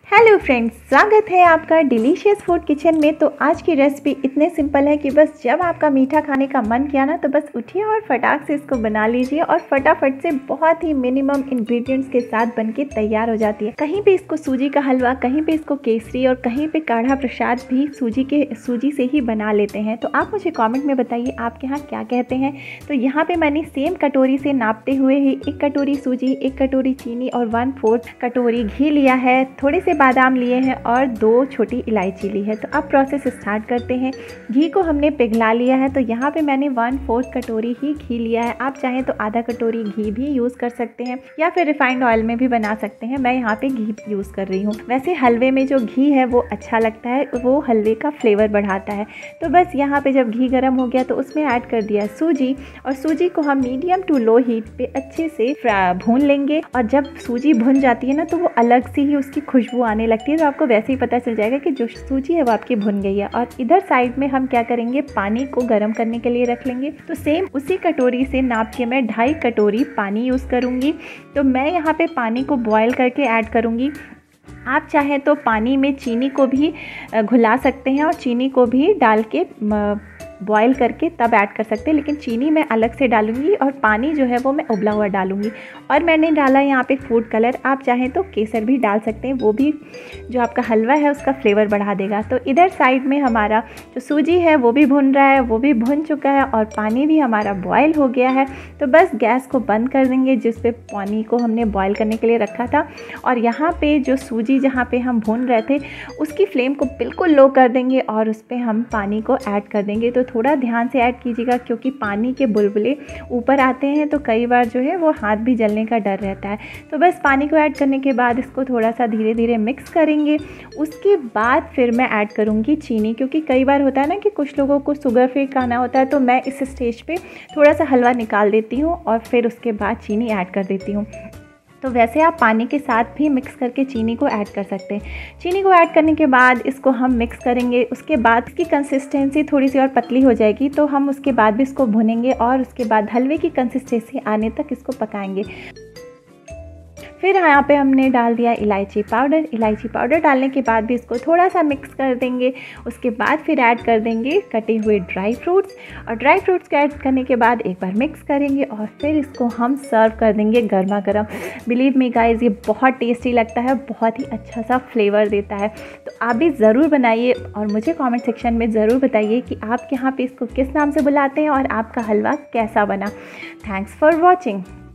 Hello friends, स्वागत है आपका डिलीशियस फूड किचन में। तो आज की रेसिपी इतने सिंपल है कि बस जब आपका मीठा खाने का मन किया ना तो बस उठिए और फटाक से इसको बना लीजिए और फटाफट से बहुत ही मिनिमम इंग्रेडिएंट्स के साथ बनके तैयार हो जाती है। कहीं पे इसको सूजी का हलवा, कहीं पे इसको केसरी और कहीं पे काढ़ा प्रसाद भी सूजी से ही बना लेते हैं। तो आप मुझे कॉमेंट में बताइए आपके यहाँ क्या कहते हैं। तो यहाँ पे मैंने सेम कटोरी से नापते हुए ही 1 कटोरी सूजी, 1 कटोरी चीनी और 1/4 कटोरी घी लिया है। थोड़े से बादाम लिए हैं और 2 छोटी इलायची ली है। तो अब प्रोसेस स्टार्ट करते हैं। घी को हमने पिघला लिया है, तो यहाँ पे मैंने 1/4 कटोरी ही घी लिया है। आप चाहें तो आधा कटोरी घी भी यूज़ कर सकते हैं या फिर रिफाइंड ऑयल में भी बना सकते हैं। मैं यहाँ पे घी यूज़ कर रही हूँ। वैसे हलवे में जो घी है वो अच्छा लगता है, वो हलवे का फ्लेवर बढ़ाता है। तो बस यहाँ पे जब घी गर्म हो गया तो उसमें ऐड कर दिया सूजी, और सूजी को हम मीडियम टू लो हीट पे अच्छे से भून लेंगे। और जब सूजी भुन जाती है ना तो वो अलग से ही उसकी खुशबू आने लगती है, तो आपको वैसे ही पता चल जाएगा कि जो सूजी है वो आपकी भुन गई है। और इधर साइड में हम क्या करेंगे, पानी को गर्म करने के लिए रख लेंगे। तो सेम उसी कटोरी से नाप के मैं 2.5 कटोरी पानी यूज़ करूँगी। तो मैं यहाँ पे पानी को बॉयल करके ऐड करूँगी। आप चाहें तो पानी में चीनी को भी घुला सकते हैं और चीनी को भी डाल के बॉयल करके तब ऐड कर सकते हैं, लेकिन चीनी मैं अलग से डालूंगी और पानी जो है वो मैं उबला हुआ डालूंगी। और मैंने डाला यहाँ पे फूड कलर, आप चाहें तो केसर भी डाल सकते हैं, वो भी जो आपका हलवा है उसका फ्लेवर बढ़ा देगा। तो इधर साइड में हमारा जो सूजी है वो भी भुन रहा है, वो भी भुन चुका है और पानी भी हमारा बॉयल हो गया है। तो बस गैस को बंद कर देंगे जिस पे पानी को हमने बॉयल करने के लिए रखा था। और यहाँ पे जो सूजी जहाँ पे हम भून रहे थे उसकी फ्लेम को बिल्कुल लो कर देंगे और उस पर हम पानी को ऐड कर देंगे। तो थोड़ा ध्यान से ऐड कीजिएगा क्योंकि पानी के बुलबुले ऊपर आते हैं तो कई बार जो है वो हाथ भी जलने का डर रहता है। तो बस पानी को ऐड करने के बाद इसको थोड़ा सा धीरे धीरे मिक्स करेंगे। उसके बाद फिर मैं ऐड करूँगी चीनी, क्योंकि कई बार होता है ना कि कुछ लोगों को शुगर फ्री खाना होता है, तो मैं इस स्टेज पे थोड़ा सा हलवा निकाल देती हूँ और फिर उसके बाद चीनी ऐड कर देती हूँ। तो वैसे आप पानी के साथ भी मिक्स करके चीनी को ऐड कर सकते हैं। चीनी को ऐड करने के बाद इसको हम मिक्स करेंगे। उसके बाद इसकी कंसिस्टेंसी थोड़ी सी और पतली हो जाएगी, तो हम उसके बाद भी इसको भुनेंगे और उसके बाद हलवे की कंसिस्टेंसी आने तक इसको पकाएंगे। फिर यहाँ पे हमने डाल दिया इलायची पाउडर। इलायची पाउडर डालने के बाद भी इसको थोड़ा सा मिक्स कर देंगे। उसके बाद फिर ऐड कर देंगे कटे हुए ड्राई फ्रूट्स, और ड्राई फ्रूट्स को ऐड करने के बाद एक बार मिक्स करेंगे और फिर इसको हम सर्व कर देंगे गर्मा गर्म। बिलीव मी गाइस, ये बहुत टेस्टी लगता है, बहुत ही अच्छा सा फ्लेवर देता है। तो आप भी ज़रूर बनाइए और मुझे कॉमेंट सेक्शन में ज़रूर बताइए कि आपके यहाँ पे इसको किस नाम से बुलाते हैं और आपका हलवा कैसा बना। Thanks for watching.